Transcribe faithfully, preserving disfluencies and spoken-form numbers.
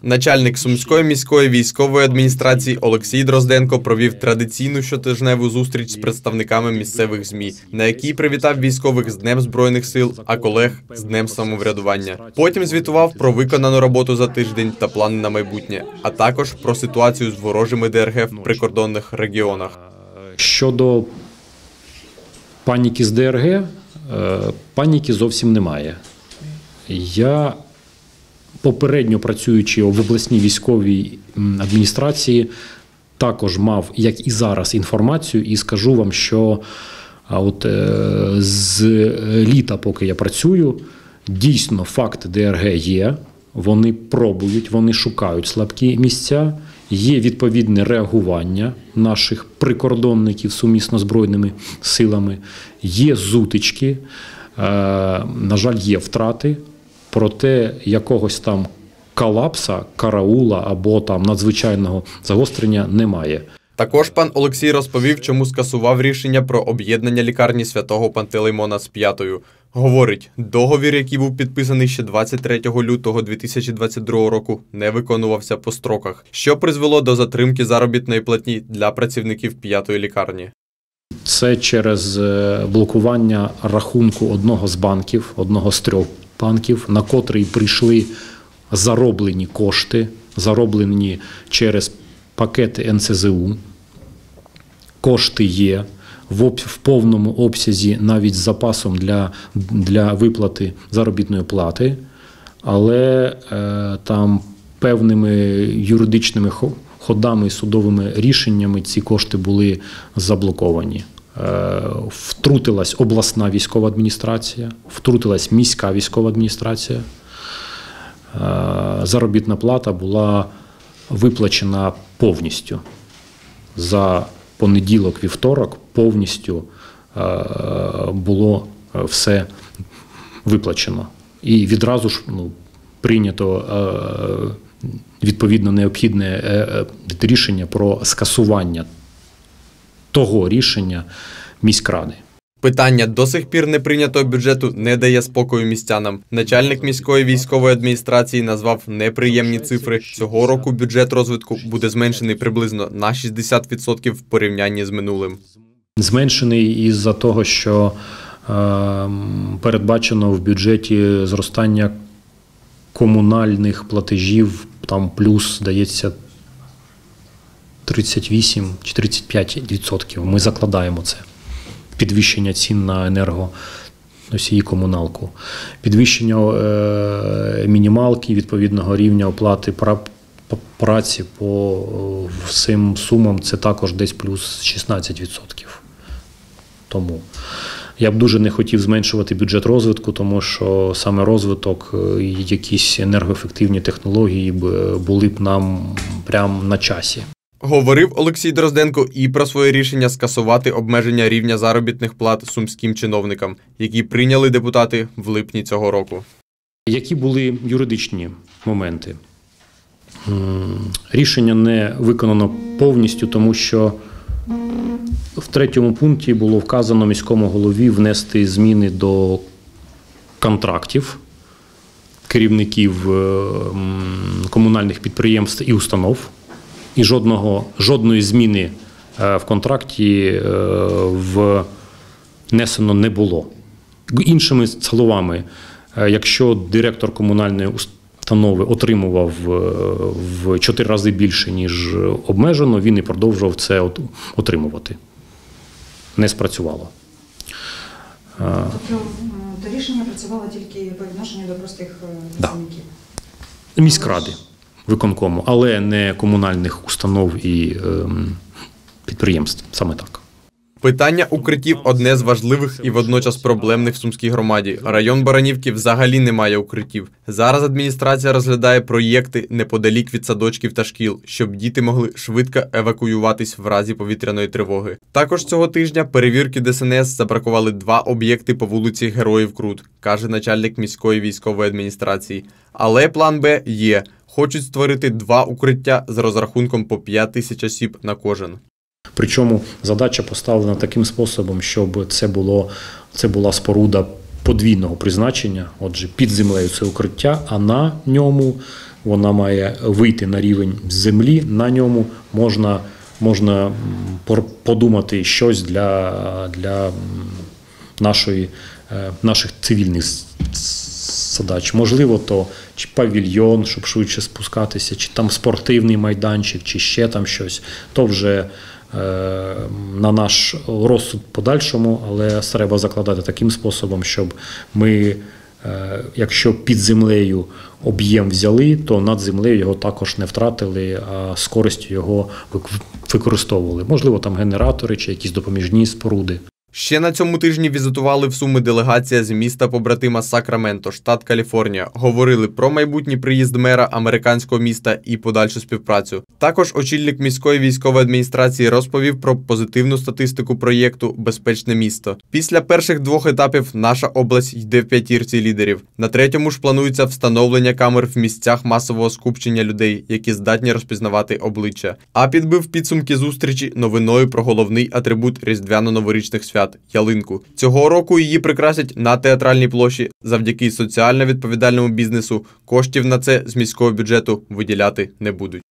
Начальник Сумської міської військової адміністрації Олексій Дрозденко провів традиційну щотижневу зустріч з представниками місцевих ЗМІ, на якій привітав військових з Днем Збройних сил, а колег з Днем самоврядування. Потім звітував про виконану роботу за тиждень та плани на майбутнє, а також про ситуацію з ворожими ДРГ в прикордонних регіонах. Щодо паніки з ДРГ, паніки зовсім немає. Я попередньо працюючи в обласній військовій адміністрації, також мав, як і зараз, інформацію, і скажу вам, що от з літа, поки я працюю, дійсно факти ДРГ є, вони пробують, вони шукають слабкі місця, є відповідне реагування наших прикордонників сумісно збройними силами, є зутички, на жаль, є втрати. Проте якогось там колапса, караула або там надзвичайного загострення немає. Також пан Олексій розповів, чому скасував рішення про об'єднання лікарні Святого Пантелеймона з П'ятою. Говорить, договір, який був підписаний ще двадцять третього лютого дві тисячі двадцять другого року, не виконувався по строках, що призвело до затримки заробітної платні для працівників П'ятої лікарні. Це через блокування рахунку одного з банків, одного з трьох банків, на котрий прийшли зароблені кошти, зароблені через пакети ен це зе у. Кошти є в повному обсязі, навіть з запасом для, для виплати заробітної плати, але е, там певними юридичними ходами, судовими рішеннями ці кошти були заблоковані. Втрутилась обласна військова адміністрація, втрутилась міська військова адміністрація. Заробітна плата була виплачена повністю. За понеділок, вівторок повністю було все виплачено. І відразу ж ну, прийнято відповідно необхідне рішення про скасування того рішення міськради. Питання до сих пір неприйнятого бюджету не дає спокою містянам. Начальник міської військової адміністрації назвав неприємні цифри. Цього року бюджет розвитку буде зменшений приблизно на шістдесят відсотків в порівнянні з минулим. Зменшений із-за того, що е, передбачено в бюджеті зростання комунальних платежів, там плюс, здається, тридцять вісім чи тридцять п'ять відсотків. Ми закладаємо це. Підвищення цін на енергоносії, комуналку. Підвищення е, мінімалки, відповідного рівня оплати праці по всім сумам – це також десь плюс шістнадцять відсотків. Тому я б дуже не хотів зменшувати бюджет розвитку, тому що саме розвиток, якісь енергоефективні технології були б нам прямо на часі. Говорив Олексій Дрозденко і про своє рішення скасувати обмеження рівня заробітних плат сумським чиновникам, які прийняли депутати в липні цього року. Які були юридичні моменти? Рішення не виконано повністю, тому що в третьому пункті було вказано міському голові внести зміни до контрактів керівників комунальних підприємств і установ. І жодного, жодної зміни в контракті внесено не було. Іншими словами, якщо директор комунальної установи отримував в чотири рази більше, ніж обмежено, він і продовжував це отримувати. Не спрацювало. Тобто то рішення працювало тільки по відношенню до простих працівників? Да. Міськради. Виконкому, але не комунальних установ і е, підприємств. Саме так. Питання укриттів – одне з важливих і водночас проблемних в Сумській громаді. Район Баранівки взагалі не має укриттів. Зараз адміністрація розглядає проєкти неподалік від садочків та шкіл, щоб діти могли швидко евакуюватись в разі повітряної тривоги. Також цього тижня перевірки Де Ес Ен Ес забракували два об'єкти по вулиці Героїв Крут, каже начальник міської військової адміністрації. Але план Б є. Хочуть створити два укриття з розрахунком по п'ять тисяч осіб на кожен. Причому задача поставлена таким способом, щоб це було, це була споруда подвійного призначення. Отже, під землею це укриття, а на ньому вона має вийти на рівень землі, на ньому можна, можна подумати щось для, для нашої, наших цивільних задач. Можливо, то чи павільйон, щоб швидше спускатися, чи там спортивний майданчик, чи ще там щось. То вже на наш розсуд подальшому, але треба закладати таким способом, щоб ми, якщо під землею об'єм взяли, то над землею його також не втратили, а з користю його використовували. Можливо, там генератори чи якісь допоміжні споруди. Ще на цьому тижні візитували в Суми делегація з міста-побратима Сакраменто, штат Каліфорнія. Говорили про майбутній приїзд мера американського міста і подальшу співпрацю. Також очільник міської військової адміністрації розповів про позитивну статистику проєкту «Безпечне місто». Після перших двох етапів наша область йде в п'ятірці лідерів. На третьому ж планується встановлення камер в місцях масового скупчення людей, які здатні розпізнавати обличчя. А підбив підсумки зустрічі новиною про головний атрибут різдвяно-новорічних свят – ялинку. Цього року її прикрасять на театральній площі. Завдяки соціально відповідальному бізнесу коштів на це з міського бюджету виділяти не будуть.